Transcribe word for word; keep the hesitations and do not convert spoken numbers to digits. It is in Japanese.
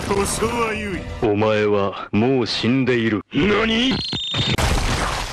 こそはゆい。 お前はもう死んでいる。 何？